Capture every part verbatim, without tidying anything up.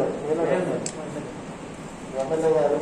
MLA గారు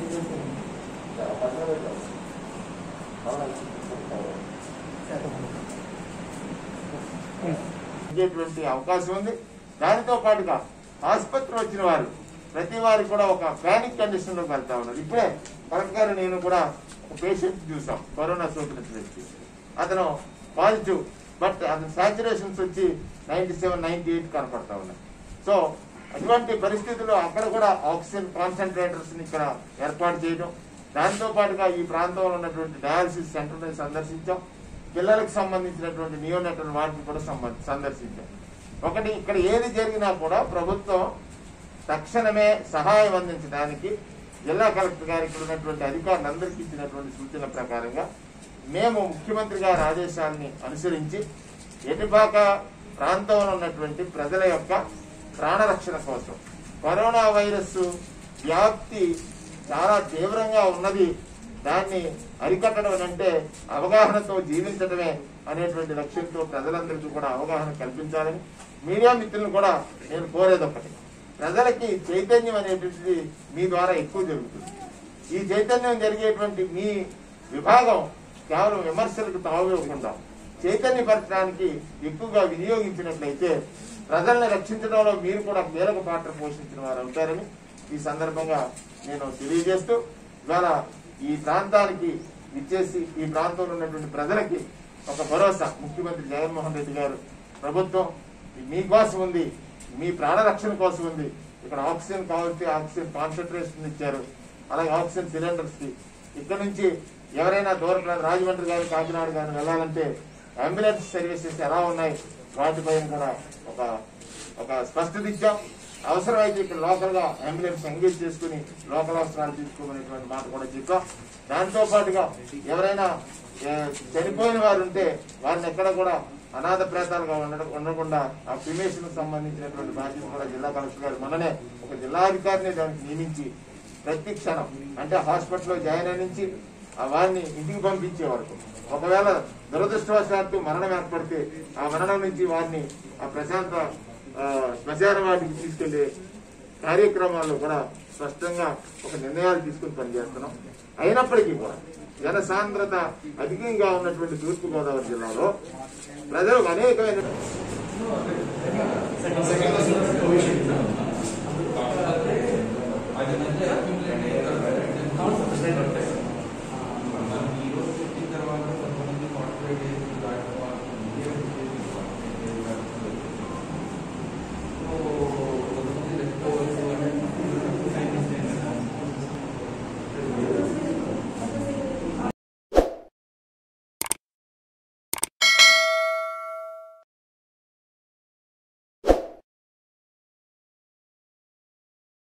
ఇచ్చేటువంటి అవకాశం ఉంది. దానితో పాటుగా ఆసుపత్రి వచ్చిన వారు ప్రతి వారికి కూడా ఒక ప్యానిక్ కండిషన్ లోకి వెళ్తా ఉన్నారు. ఇప్పుడే కలెక్టర్ గారు నేను కూడా ఒక పేషెంట్ చూసాం, కరోనా సోకిన వ్యక్తి. అతను పాజిటివ్, బట్ అతని సాచురేషన్స్ వచ్చి నైన్టీ సెవెన్ నైన్టీ ఎయిట్ కనపడతా ఉన్నాయి. సో అటువంటి పరిస్థితుల్లో అక్కడ కూడా ఆక్సిజన్ కాన్సన్ట్రేటర్స్ ని ఇక్కడ ఏర్పాటు చేయడం, దాంతో పాటుగా ఈ ప్రాంతంలో ఉన్నటువంటి డయాలసిస్ సెంటర్ ని సందర్శించాం. పిల్లలకు సంబంధించినటువంటి నియోనెటల్ వార్డుని కూడా సందర్శించాం. ఒకటి ఇక్కడ ఏది జరిగినా కూడా ప్రభుత్వం తక్షణమే సహాయం అందించడానికి జిల్లా కలెక్టర్ గారికి ఉన్నటువంటి అధికారులందరికీ ఇచ్చినటువంటి సూచన ప్రకారంగా మేము ముఖ్యమంత్రి గారి ఆదేశాలని అనుసరించి ఎటుపాక ప్రాంతంలో ఉన్నటువంటి ప్రజల యొక్క ప్రాణరక్షణ కోసం, కరోనా వైరస్ వ్యాప్తి చాలా తీవ్రంగా ఉన్నది, దాన్ని అరికట్టడం అంటే అవగాహనతో జీవించడమే అనేటువంటి లక్ష్యంతో ప్రజలందరికీ కూడా అవగాహన కల్పించాలని మీడియా మిత్రులను కూడా నేను కోరేది ఒకటి, ప్రజలకి చైతన్యం అనేటువంటిది మీ ద్వారా ఎక్కువ జరుగుతుంది. ఈ చైతన్యం జరిగేటువంటి మీ విభాగం కేవలం విమర్శలకు తావివ్వకుండా చైతన్యపరచడానికి ఎక్కువగా వినియోగించినట్లయితే ప్రజల్ని రక్షించడంలో మీరు కూడా కీలక పాత్ర పోషించిన వారు అవుతారని ఈ సందర్భంగా నేను తెలియజేస్తూ, ఇవాళ ఈ ప్రాంతానికి ఇచ్చేసి ఈ ప్రాంతంలో ఉన్నటువంటి ప్రజలకి ఒక భరోసా ముఖ్యమంత్రి జగన్మోహన్ రెడ్డి గారు ప్రభుత్వం మీకోసం ఉంది, మీ ప్రాణరక్షణ కోసం ఉంది. ఇక్కడ ఆక్సిజన్ కావాల్సి ఆక్సిజన్ కాన్సన్ట్రేషన్ ఇచ్చారు, అలాగే ఆక్సిజన్ సిలిండర్స్ కి ఇక్కడ నుంచి ఎవరైనా దూర రాజమండ్రి కానీ కాకినాడ కానీ వెళ్ళాలంటే అంబులెన్స్ సర్వీసెస్ ఎలా ఉన్నాయి వాటిపైన కూడా ఒక ఒక స్పష్టత ఇచ్చాం. అవసరమైతే ఇక్కడ లోకల్ గా అంబులెన్స్ ఎంగేజ్ చేసుకుని లోకల్ అవసరాలు తీసుకోమనేటువంటి మాట కూడా చెప్పాం. దాంతో పాటుగా ఎవరైనా చనిపోయిన వారు ఉంటే వారిని ఎక్కడ కూడా అనాథ ప్రేతాలుగా ఉండకుండా ఆ క్రిమేషన్ సంబంధించినటువంటి బాధ్యత కూడా జిల్లా కలెక్టర్ గారు మననే ఒక జిల్లాధికారిని దానికి నియమించి ప్రతి క్షణం అంటే హాస్పిటల్లో జాయిన్ అయిన నుంచి వారిని ఇంటికి పంపించే వరకు, ఒకవేళ దురదృష్టవశాత్తు మరణం ఏర్పడితే ఆ మరణం నుంచి వారిని ఆ ప్రశాంత శ్మశాన వాటికి తీసుకెళ్లే కార్యక్రమాల్లో కూడా స్పష్టంగా ఒక నిర్ణయాలు తీసుకుని పనిచేస్తున్నాం. అయినప్పటికీ కూడా జనసాంద్రత అధికంగా ఉన్నటువంటి తూర్పుగోదావరి జిల్లాలో ప్రజలకు అనేకమైన